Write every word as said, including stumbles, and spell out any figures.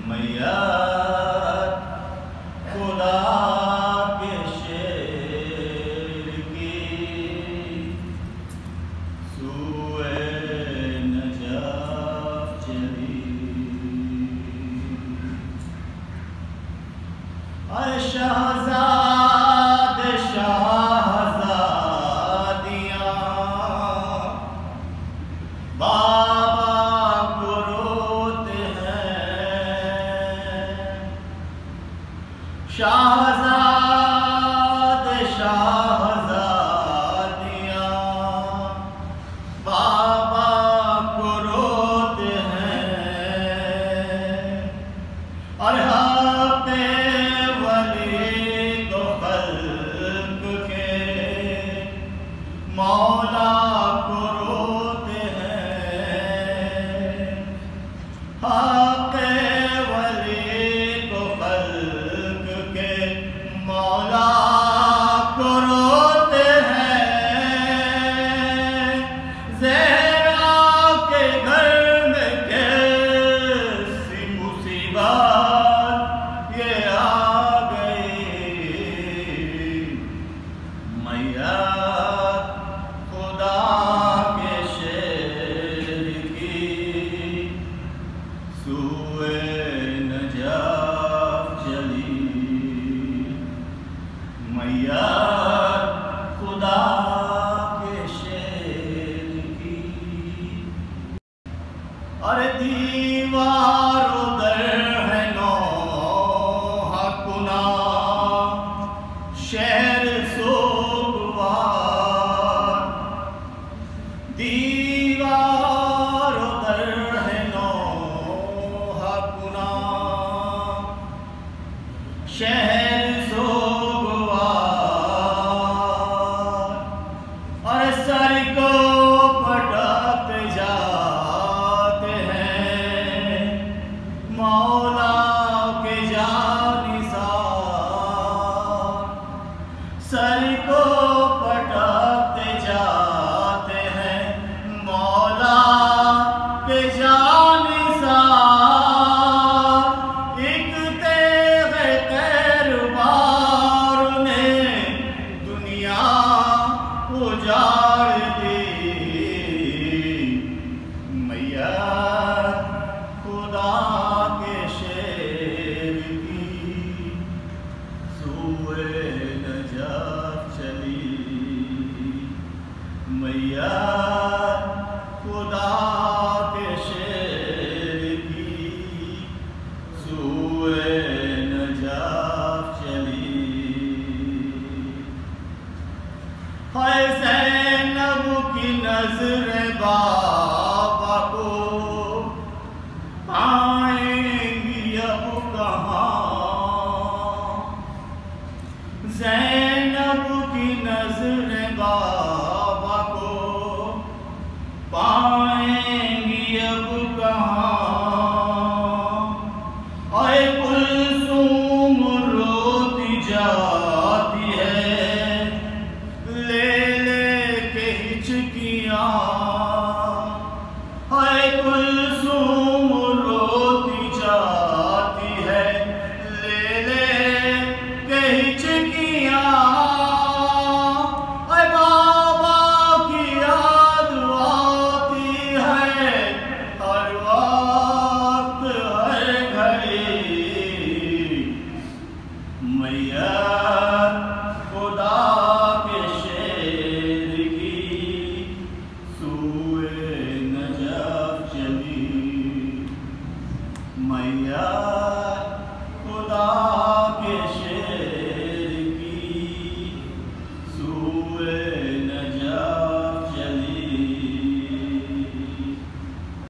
मैया खुदा के शेर की सूए नजाफ चली। अरे शहजादे शाहजादियाँ बाबा को रोते हैं। शहजादे शाहजादियाँ बाबा को रोते हैं। और हाथे वली तो खल्क के मौला को रोते हैं। हाथे वली तो खल्क के मौला को रोते हैं। ज़हरा के घर में कैसी मुसीबत ये आ गई। मैया खुदा के शेर की सूए नजाफ चली। मैया खुदा के शेर की। अरे दीवारों